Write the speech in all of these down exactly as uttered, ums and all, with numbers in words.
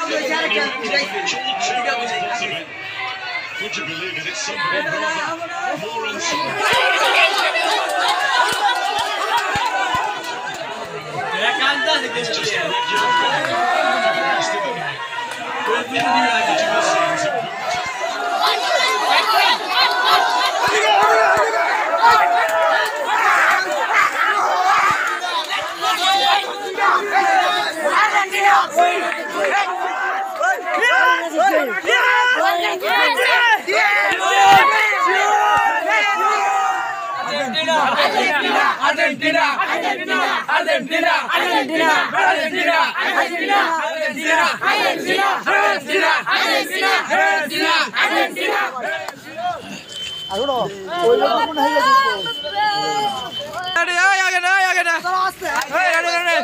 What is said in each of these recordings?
Would you believe it? It's somebody more unseen. It's just a regular guy. The rest of the night. Individual scenes of Argentina, Argentina, Argentina, Argentina, Argentina, Argentina, Argentina, Argentina, Argentina, Argentina, Argentina, Argentina, Argentina. Aduh, oil itu pun hanya gitu. Ada ya, ya ada, ya ada. Hei, ada, ada.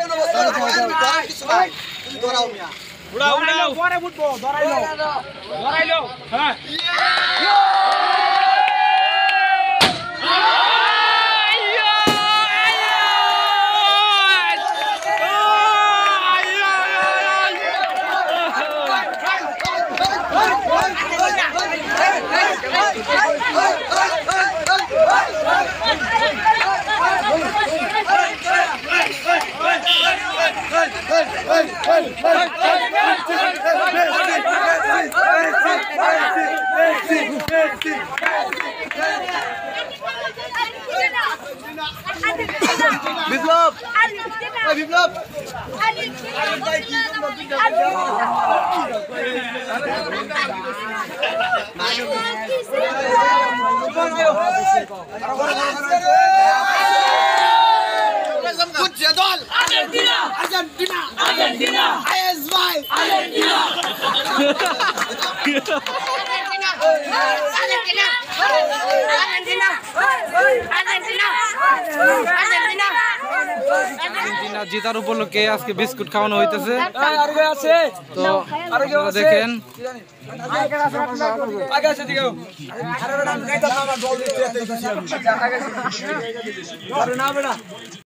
Dorau punya. Udah, udah. Suara football, dorai lo. Dorai lo. Hah. Biplop, hey Biplop. Gut jadwal. Argentina, Argentina, Argentina, A S Y, Argentina. Argentina, Argentina, Argentina, Argentina, Argentina জেতার উপলক্ষে আজকে biscuit খাওয়ানো হইতেছে। তো আপনারা দেখেন আগে আছে দিকে